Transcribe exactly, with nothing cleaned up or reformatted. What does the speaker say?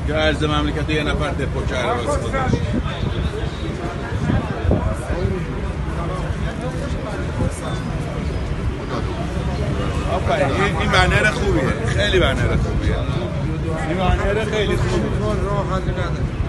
یا عرض مملکت یه نفر دپو کرده واسه خودش. آفرین، این بنر خوبیه، خیلی بنر خوبیه. این بنر خیلی خوبیه.